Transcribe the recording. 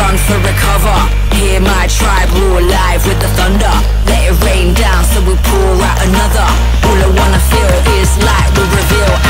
run for recover. Hear my tribe roar live with the thunder. Let it rain down so we pour out another. All I wanna feel is light we reveal.